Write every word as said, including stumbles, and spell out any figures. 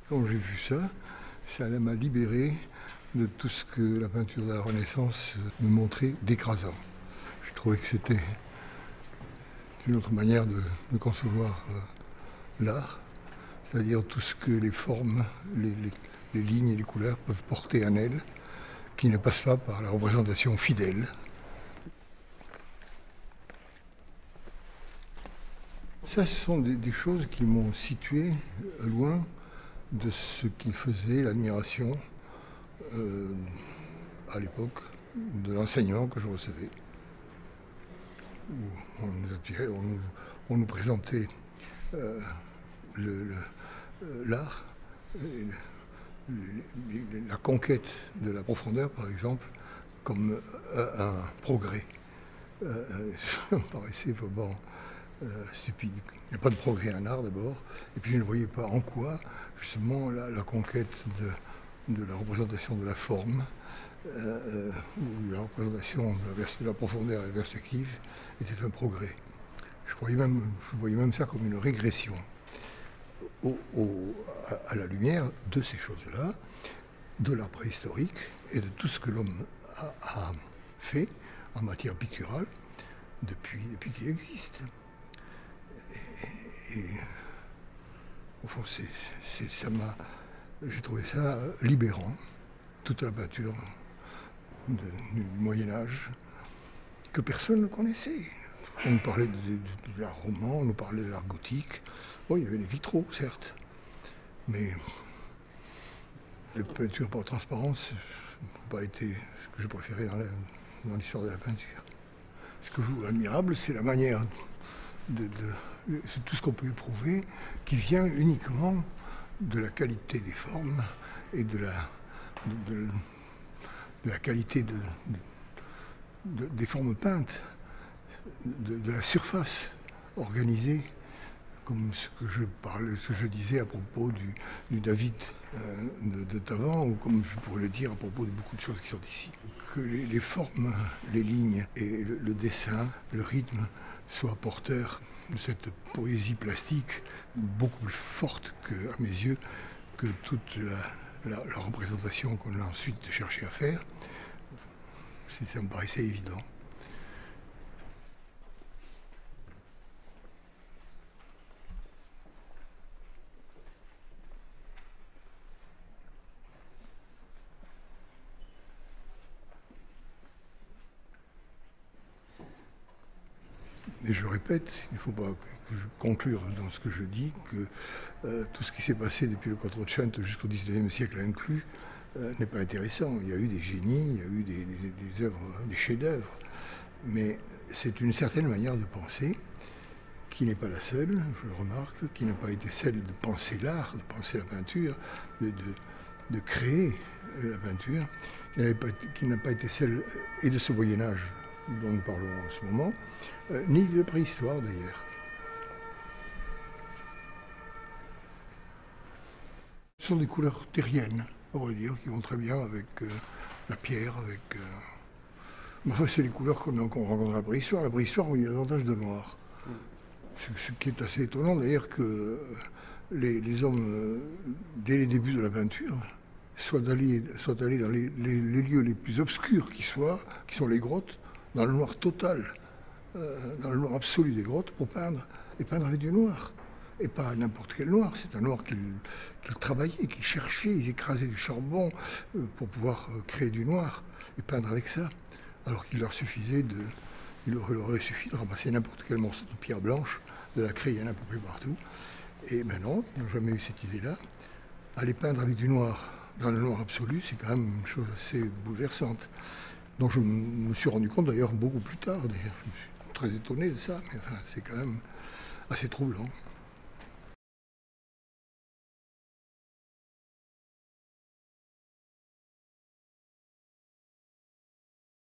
Quand j'ai vu ça, ça m'a libéré de tout ce que la peinture de la Renaissance me montrait d'écrasant. Je trouvais que c'était une autre manière de, de concevoir euh, l'art, c'est-à-dire tout ce que les formes, les, les, les lignes et les couleurs peuvent porter en elles, qui ne passe pas par la représentation fidèle. Ça, ce sont des, des choses qui m'ont situé loin de ce qu'il faisait, l'admiration, euh, à l'époque, de l'enseignant que je recevais. Où on nous attirait, on nous, on nous présentait euh, l'art, la conquête de la profondeur, par exemple, comme euh, un progrès. Euh, ça me paraissait vraiment euh, stupide. Il n'y a pas de progrès en art d'abord, et puis je ne voyais pas en quoi, justement, la, la conquête de, de la représentation de la forme, euh, ou la représentation de la, de la profondeur et de la perspective était un progrès. Je, croyais même, je voyais même ça comme une régression. Au, au, à, à la lumière de ces choses-là, de l'art préhistorique et de tout ce que l'homme a, a fait en matière picturale depuis, depuis qu'il existe. Et, et au fond, c'est, c'est, ça m'a, j'ai trouvé ça libérant, toute la peinture de, du Moyen-Âge, que personne ne connaissait. On nous parlait de, de, de l'art roman, on nous parlait de l'art gothique. Bon, il y avait les vitraux, certes, mais la peinture par transparence n'a pas été ce que je préférais dans, la, dans l'histoire de la peinture. Ce que je trouve admirable, c'est la manière de, de c'est tout ce qu'on peut éprouver qui vient uniquement de la qualité des formes et de la, de, de, de la qualité de, de, des formes peintes, de, de la surface organisée, comme ce que je parlais, ce que je disais à propos du, du David euh, de, de Tavan, ou comme je pourrais le dire à propos de beaucoup de choses qui sont ici. Que les, les formes, les lignes et le, le dessin, le rythme soient porteurs de cette poésie plastique beaucoup plus forte, que, à mes yeux, que toute la, la, la représentation qu'on a ensuite cherché à faire. Ça me paraissait évident. Et je répète, il ne faut pas que je conclure dans ce que je dis, que euh, tout ce qui s'est passé depuis le Quattrocento jusqu'au dix-neuvième siècle inclus euh, n'est pas intéressant. Il y a eu des génies, il y a eu des, des, des œuvres, des chefs-d'œuvre, mais c'est une certaine manière de penser qui n'est pas la seule, je le remarque, qui n'a pas été celle de penser l'art, de penser la peinture, de, de, de créer la peinture, qui n'a pas, qui n'a pas été celle et de ce Moyen-Âge dont nous parlons en ce moment, euh, ni de préhistoire d'ailleurs. Ce sont des couleurs terriennes, on va dire, qui vont très bien avec euh, la pierre, avec... Euh... Mais enfin, c'est les couleurs qu'on qu'on rencontre à la préhistoire. La préhistoire, il y a davantage de noir. Mm. Ce, ce qui est assez étonnant d'ailleurs que les, les hommes, euh, dès les débuts de la peinture, soient allés, soient allés dans les, les, les lieux les plus obscurs qui soient, qui sont les grottes, dans le noir total, euh, dans le noir absolu des grottes, pour peindre, et peindre avec du noir. Et pas n'importe quel noir, c'est un noir qu'ils qu'ils travaillaient, qu'ils cherchaient, ils écrasaient du charbon euh, pour pouvoir euh, créer du noir, et peindre avec ça. Alors qu'il leur suffisait de... Il leur aurait suffi de ramasser n'importe quel morceau de pierre blanche, de la craie, il y en a un peu partout. Et ben non, ils n'ont jamais eu cette idée-là. Aller peindre avec du noir, dans le noir absolu, c'est quand même une chose assez bouleversante. Donc je me suis rendu compte d'ailleurs beaucoup plus tard, d'ailleurs. Je me suis très étonné de ça, mais enfin, c'est quand même assez troublant.